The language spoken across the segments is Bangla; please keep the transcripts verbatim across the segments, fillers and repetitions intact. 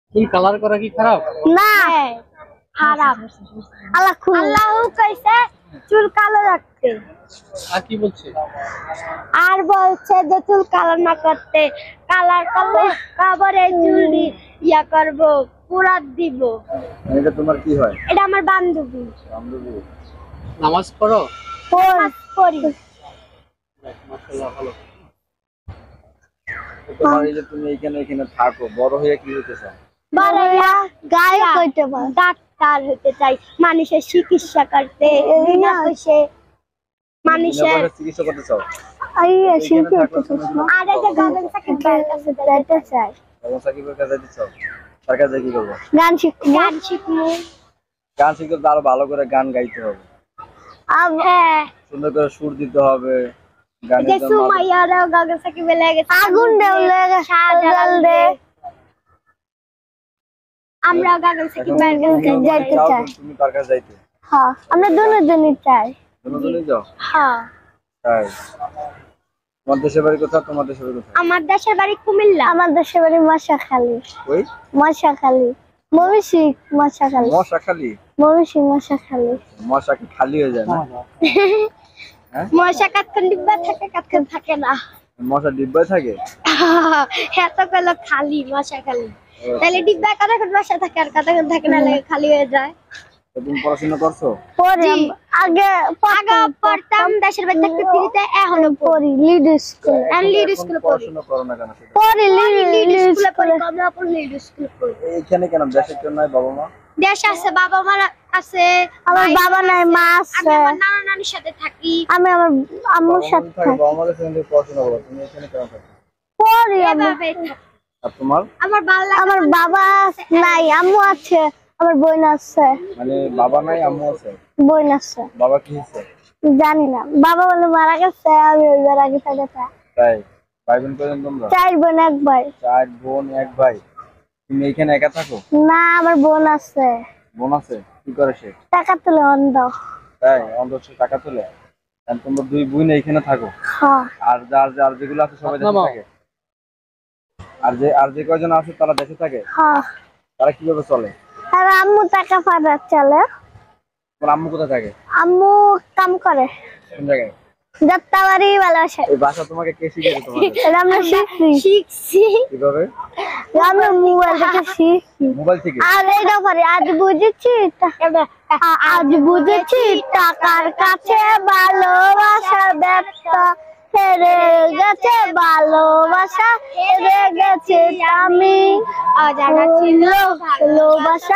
চুল কালার করা কি খারাপ? না খারাপ। আল্লাহ আল্লাহ কইছে চুল কালো রাখতে। আর কি বলছে? আর বলছে যে চুল কালার না করতে, কালার করলে কবরে চুল ইয়া করব, পুরাত দিব। এটা তোমার কি হয়? এটা আমার বান্ধবী। বান্ধবী। নামাজ পড়ো? নামাজ পড়ি। মাশাআল্লাহ ভালো। তোমার এই যে তুমি এখানে এখানে থাকো, বড় হয়ে কি হতে চাও? বড় হইয়া গায়ক হইতে চাই, ডাক্তার হইতে চাই, মানুষের চিকিৎসা করতে, বিনা পয়সায় মানুষের চিকিৎসা করতে চাও। আই শিল্পী হতে চাই। আর এই যে গগন সাকিব ভাইয়ের কাছে যাইতে চাই। গগন সাকিবের কাছে যাইতে চাও? তার কাছে কি করবো? গান শিখবো। গান শিখবো। গান শিখতে তো আরো ভালো করে গান গাইতে হবে। হ্যাঁ, সুন্দর করে সুর দিতে হবে। গানের যে জন্য সুমাইয়ারাও গগন সাকিবের লাগে আগুন দেও লাগে শাহজালাল দে। আমরা গগন সাকিব ভাইয়ের কাছে যাইতে চাই। তুমি কার কাছে যাইতে? হ্যাঁ, আমরা দুজনেই চাই। দুজনেই যাও? হ্যাঁ। তাই। তোমার দেশের বাড়ি কোথায়? তোমার দেশের বাড়ি কোথায়? আমার দেশের বাড়ি কুমিল্লা। আমার দেশের বাড়ি মশাখালী। ওই মশাখালী, ময়মনসিংহ মশাখালী। মশাখালী? ময়মনসিংহ মশাখালী। মশা কি খালি হয়ে যায় না? হ্যাঁ, মশা কাটখান ডিব্বা থাকে, কাটখান থাকে না। মশা ডিব্বায় থাকে? এত কইলো খালি মশাখালী, তাহলে ডিব্বা কতক্ষণ মশা থাকে আর কতক্ষণ থাকে না, লাগে খালি হয়ে যায়। তুমি পড়াশোনা করছো? পড়ি। আগে আগে পড়তাম দেশের বাড়ি থাকতে, ফ্রিতে এখনো পড়ি লিড স্কুল। আমি লিড স্কুলে পড়ি। পড়াশোনা করো না কেন? পড়ি লিড স্কুলে পড়ি, কমলাপুর লিড স্কুলে পড়ি। এইখানে কেন? দেশে কেন নাই? বাবা মা? দেশ আছে, বাবা মা আছে। আমার বাবা নাই, মা আছে। আমি আমার নানা নানির সাথে থাকি। আমি আমার আম্মুর সাথে থাকি। বাবা মাদের সঙ্গে পড়াশোনা করো, তুমি এখানে কেন থাকো? পড়ি এভাবে থাকি। আর তোমার? আমার বাবা আমার বাবা নাই, আম্মু আছে, আমার বোন আছে। মানে বাবা নাই, আম্মু আছে, বোন আছে। বাবা কি হয়েছে জানি না, বাবা বলে মারা গেছে, আমি ওইবার আগে থেকে। তাই? ভাই বোন কয়জন তোমরা? চার বোন এক ভাই। চার বোন এক ভাই। তুমি এখানে একা থাকো? না, আমার বোন আছে। বোন আছে? কি করে সে? টাকা তুলে অন্ধ। তাই? অন্ধ সে টাকা তোলে? আর তোমরা দুই বোন এখানে থাকো? হ্যাঁ। আর যার যার যেগুলো আছে সবাই দেশে থাকে? আর যে আর যে কয়জন আছে তারা দেশে থাকে? হ্যাঁ। তারা কিভাবে চলে? আর আম্মু টাকা পাঠায় চলে। তোমার আম্মু কোথায় থাকে? আম্মু কাম করে। কোন জায়গায়? যাত্রাবাড়ি ভালোবাসে। এই ভাষা তোমাকে কে শিখিয়েছে? তোমাকে আমরা শিখছি। শিখছি কিভাবে? আমরা মোবাইল থেকে শিখছি। মোবাইল থেকে? আর এটা পারি, আজ বুঝেছি, আজ বুঝেছি টাকার কাছে ভালোবাসার ব্যবসা হেরে গেছে, ভালোবাসা হেরে গেছে আমি। অজানা ছিল ভালোবাসা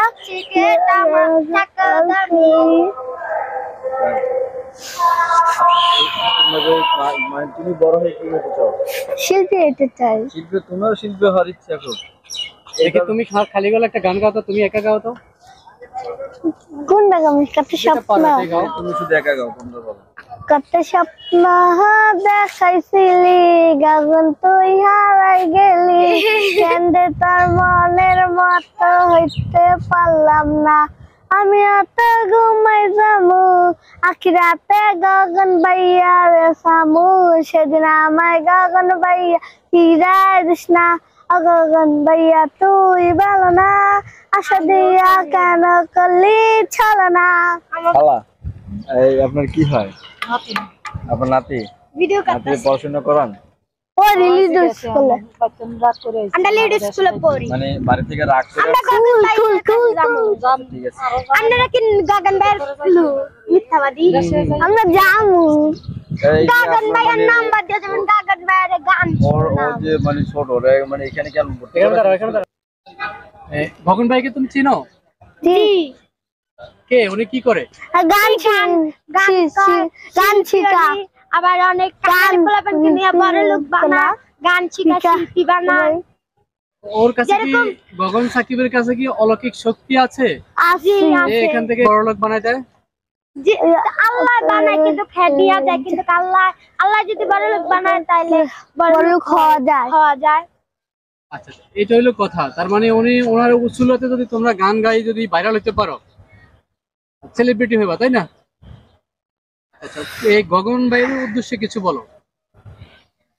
তুমি বড় হয়ে কি হতে চাও? শিল্পী হতে চাই। শিল্পী? তোমার শিল্পী হওয়ার ইচ্ছা খুব? দেখি তুমি খালি গলা একটা গান গাও তো, তুমি একা গাও তো। কোন গান? কত স্বপ্ন, তুমি শুধু একা গাও, তোমরা বলো। কত স্বপ্ন দেখাইছিলি, গগন তুই হারাই গেলি, কেন্দ্রে তার মনের মতো হইতে পারলাম না, আমি অত ঘুমাই যামু, আখিরাতে গগন ভাইয়া রে সামু, সেদিন আমায় গগন ভাইয়া ফিরাই দিস না, গগন ভাইয়া তুই ভালো না, আশা দিয়া কেন করলি ছলো না। খালা, এই আপনার কি হয়? আপনার নাতি? ভিডিও নাতি পড়াশোনা করান? পড়ি লিড স্কুলে। আমরা লিড স্কুলে পড়ি। মানে বাড়ি থেকে রাগ করে? আমরা গগন ভাই ঠিক আছে। আমরা কি গগন ভাইয়ের মিথ্যাবাদী? আমরা জামু গগন ভাইয়ের নাম্বার দিয়ে যেমন গগন ভাইয়ের গান ওর ও যে মানে ছোট রে, মানে এখানে কেন? এখানে দাঁড়াও, এখানে দাঁড়াও। এই গগন ভাইকে তুমি চিনো? জি। কে উনি? কি করে? গান গান গান শিখা, আবার অনেক গান পোলাপানকে নিয়ে বড় লোক বানা, গান শিখা, শিল্পী বানায়। ওর কাছে কি, গগন সাকিবের কাছে কি অলৌকিক শক্তি আছে? আছে। যে এখান থেকে বড় লোক বানায় দেয়? জি, আল্লাহ বানায়, কিন্তু খেদিয়া যায়, কিন্তু আল্লাহ আল্লাহ যদি বড় লোক বানায় তাহলে বড় লোক হওয়া যায় হওয়া যায় আচ্ছা, এটা হইলো কথা। তার মানে উনি ওনার উসুলতে যদি তোমরা গান গাই যদি ভাইরাল হতে পারো, সেলিব্রিটি হইবা, তাই না? আচ্ছা, এই গগন ভাইয়ের উদ্দেশ্যে কিছু বলো।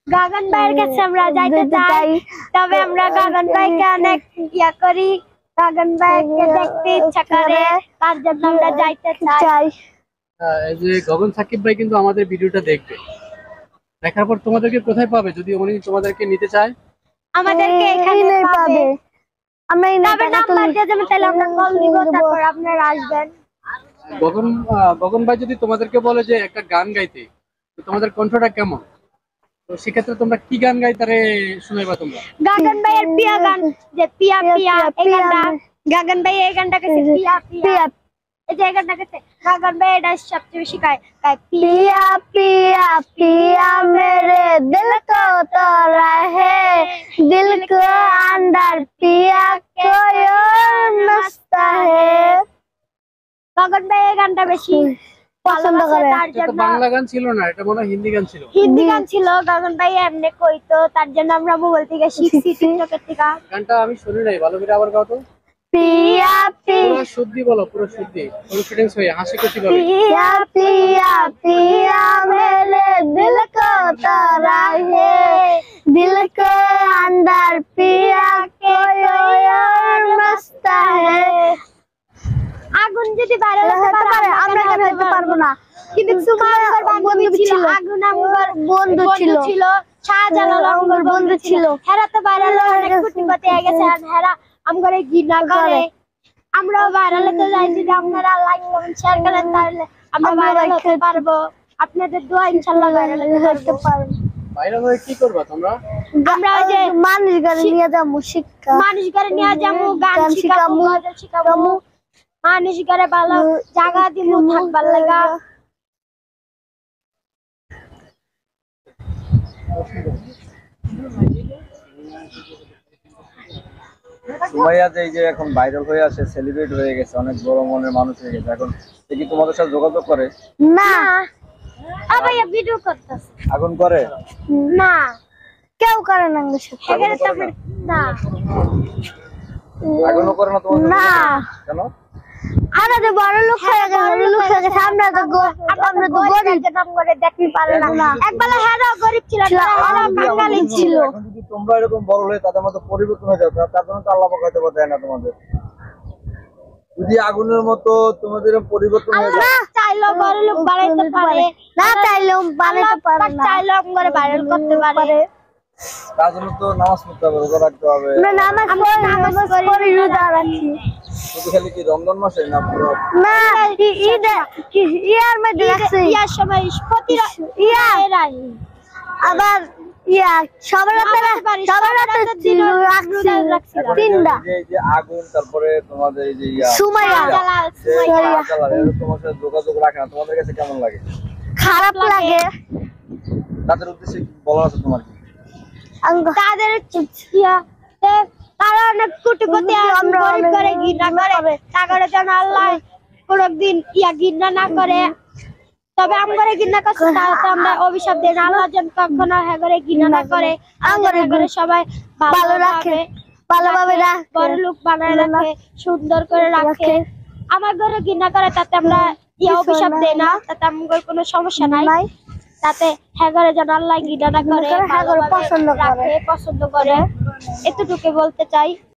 গাগন ভাইয়ের কাছে আমরা যাইতে চাই, তবে আমরা গাগন ভাইকে অনেক ইয়া করি, গাগন ভাইকে দেখতে ইচ্ছা করে, তার জন্য আমরা যাইতে চাই। আহ, এই যে গগন সাকিব ভাই কিন্তু আমাদের ভিডিওটা দেখবে, দেখার পর তোমাদেরকে কোথায় পাবে যদি উনি তোমাদেরকে নিতে চায়? আমাদেরকে এখানে পাবে, আমরা এই নাম্বার দিয়ে দেব, তাহলে আমরা কল দিব, তারপর আপনারা আসবেন। গগন আহ, গগন ভাই যদি তোমাদেরকে বলে যে একটা গান গাইতে, তো তোমাদের কণ্ঠটা কেমন, তো সেক্ষেত্রে তোমরা কি গান গাইতারে শোনাইবা তোমরা? গাগন ভাইয়ের পিয়া গান, যে পিয়া পিয়া এই গানটা, গাগন ভাই এই গানটা কাছে পিয়া পিয়া, এই যে গানটা কাছে গাগন ভাই এটা সবচেয়ে বেশি গায়, গায় পিয়া পিয়া পিয়া মেরে দিল को तोरा है, दिल को अंदर पिया कोई और मस्ता है। গাগন ভাই এই গানটা বেশি পছন্দ করে, তার এটা তো জন্য বাংলা গান ছিল না, এটা মনে হয় হিন্দি গান ছিল। হিন্দি গান ছিল, গাগন ভাই এমনি কইতো, তার জন্য আমরা মোবাইল থেকে শিখছি, টিকটকের থেকে। গানটা আমি শুনি নাই, ভালো করে আবার গাও তো। পিয়া পিয়া পুরো শুদ্ধি বলো, পুরো শুদ্ধি, কনফিডেন্স হয়ে হাসি খুশি ভাবে। पिया पिया पिया मेरे दिल को तोरा है, दिल के अंदर पिया कोई और मस्ता है। আগুন যদি বাইরে হতে পারে আমরা কেন হতে পারবো না, কিন্তু সুমার বন্ধু ছিল, আগুন আমার বন্ধু ছিল, শাহজালাল আমার বন্ধু ছিল, হেরা তো বাইরে অনেক কুটিপতি হয়ে গেছে, আর হেরা আমগরে ঘৃণা করে। আমরাও ভাইরাল হতে যাই, যদি আপনারা লাইক কমেন্ট শেয়ার করেন তাহলে আমরা ভাইরাল হতে পারবো, আপনাদের দোয়া ইনশাআল্লাহ ভাইরাল হতে পারবো। ভাইরাল হয়ে কি করবা তোমরা? আমরা ওই যে মানুষ ঘরে নিয়ে যাবো, শিক্ষা মানুষ ঘরে নিয়ে যাবো, গান শিখাবো, গজল শিখাবো, মানুষ ঘরে ভালো জায়গা দিব থাকবার লাগা। সুমাইয়া যে এই যে এখন ভাইরাল হয়ে আসে, সেলিব্রেট হয়ে গেছে, অনেক বড় মনের মানুষ হয়ে গেছে, এখন সে কি তোমাদের সাথে যোগাযোগ করে? না আ ভাইয়া ভিডিও করতেছে, এখন করে না কেউ করে না, এখানে তো করে না না? এখনো করে না তোমাদের না। কেন? আমরা তো বড় লোক হয়ে গেছে, বড় লোক হয়ে গেছে, আমরা তো গ- আমরা তো গরিব, নাম করে দেখতে পারে না। একবেলা হেরা গরিব ছিল, হেরা বাঙালি ছিল। এখন যদি তোমরা এরকম বড় হয়ে তাদের মতো পরিবর্তন হয়ে যাও, তা- তার জন্য তো আল্লাহ পাক হয়তো বা দেয় না তোমাদের। যদি আগুনের মতো তোমাদের এরকম পরিবর্তন হয়ে যায়, আল্লাহ চাইলেও বড় লোক বানাইতে পারে, না চাইলেও বানাইতে পারে না, চাইলেও আমরা ভাইরাল করতে পারে। তার জন্য তো নামাজ পড়তে হবে, রোজা রাখতে হবে। আমরা নামাজ পড়ি, নামাজ পড়ি, রোজা রাখি। শুধু খালি কি রমজান মাসে না পুরো? না ঈদ ইয়ার মধ্যে রাখছি, ইয়ার সময় প্রতি ইয়া আবার ইয়া সবার রাতে সবার রাতে দিন রাখছি তিনটা। এই যে আগুন, তারপরে তোমাদের এই যে ইয়া সুমাইয়া যে শাহজালাল, এরা তোমার সাথে যোগাযোগ রাখে না, তোমাদের কাছে কেমন লাগে? খারাপ লাগে। তাদের উদ্দেশ্যে কি বলার আছে তোমার? কি তাদের ইয়া তারা অনেক কুটিপতি, আমরা গরিব করে ঘৃণা করে, তাগরে যেন আল্লাহ কোনদিন ইয়া ঘৃণা না করে। তবে আমগরে ঘৃণা করছে, তাহলে আমরা অভিশাপ দেই না, আল্লাহ যেন কখনো হেগরে ঘৃণা না করে, আমগরে ঘরে সবাই ভালো রাখে, ভালোভাবে রাখে, বড় লোক বানায় রাখে, সুন্দর করে রাখে। আমার ঘরে ঘৃণা করে তাতে আমরা ইয়া অভিশাপ দেই না, তাতে আমগর কোনো সমস্যা নাই, তাতে হেগরে যেন আল্লাহ ঘৃণা না করে, পছন্দ করে, পছন্দ করে, এতটুকু বলতে চাই।